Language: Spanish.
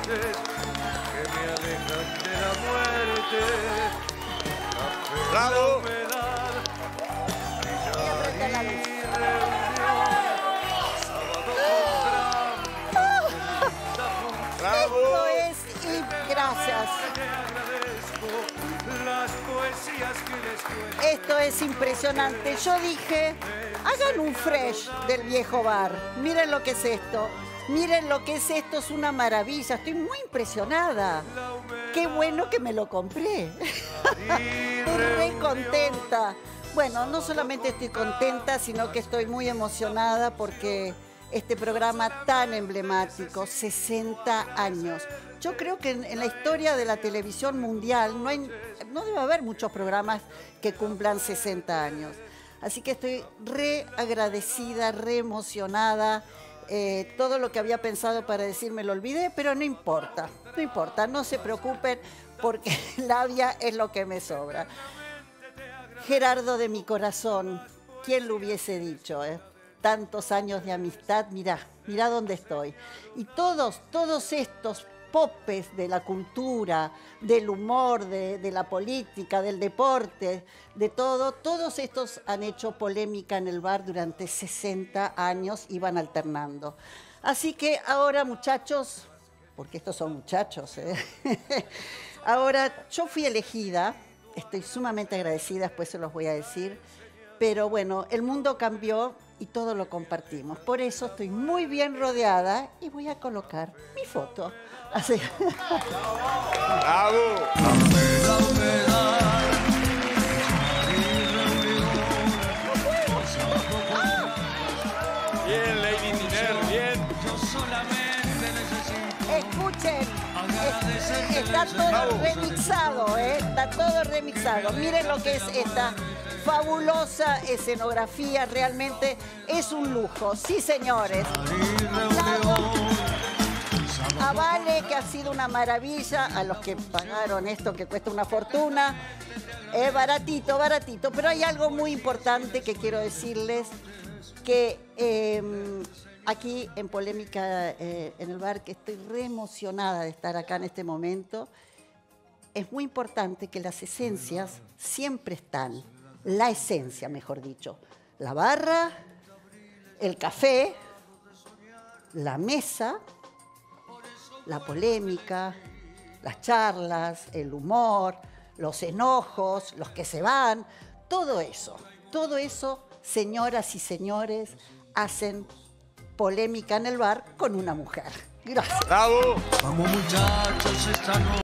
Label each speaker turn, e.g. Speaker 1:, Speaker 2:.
Speaker 1: dulces que me alejan de la muerte.
Speaker 2: ¡Bravo!
Speaker 1: La humedad, brillar y reunión. Sábado con
Speaker 2: ¡Bravo!
Speaker 3: Esto es y gracias.
Speaker 1: te agradezco las poesías que les cuento.
Speaker 3: Esto es impresionante. Yo dije, hagan un fresh del viejo bar. Miren lo que es esto. Miren lo que es esto, es una maravilla. Estoy muy impresionada. Qué bueno que me lo compré. Estoy re contenta. Bueno, no solamente estoy contenta, sino que estoy muy emocionada porque este programa tan emblemático, 60 años. Yo creo que en la historia de la televisión mundial no debe haber muchos programas que cumplan 60 años. Así que estoy re agradecida, re emocionada. Todo lo que había pensado para decir me lo olvidé, pero no importa, no importa, no se preocupen porque labia es lo que me sobra. Gerardo de mi corazón, ¿quién lo hubiese dicho? Tantos años de amistad, mirá dónde estoy. Y todos estos popes de la cultura, del humor, de la política, del deporte, de todo, todos estos han hecho polémica en el bar durante 60 años y van alternando. Así que ahora, muchachos, porque estos son muchachos, ahora yo fui elegida, estoy sumamente agradecida, después se los voy a decir, pero bueno, el mundo cambió y todo lo compartimos. Por eso estoy muy bien rodeada y voy a colocar mi foto. Así.
Speaker 2: ¡Bravo!
Speaker 1: La humedad,
Speaker 2: Bien, Lady Tiner, bien.
Speaker 1: yo solamente necesito
Speaker 3: Escuchen, está todo remixado, está todo remixado. Miren lo que es esta fabulosa escenografía, realmente es un lujo. Sí, señores. A Vale, que ha sido una maravilla, a los que pagaron esto que cuesta una fortuna. Es baratito, baratito, pero hay algo muy importante que quiero decirles, que aquí en Polémica en el bar, que estoy re emocionada de estar acá en este momento, es muy importante que las esencias siempre están, la esencia, mejor dicho, la barra, el café, la mesa, la polémica, las charlas, el humor, los enojos, los que se van, todo eso, señoras y señores, hacen Polémica en el bar con una mujer. Gracias.
Speaker 2: ¡Bravo!
Speaker 1: Vamos muchachos, esta noche.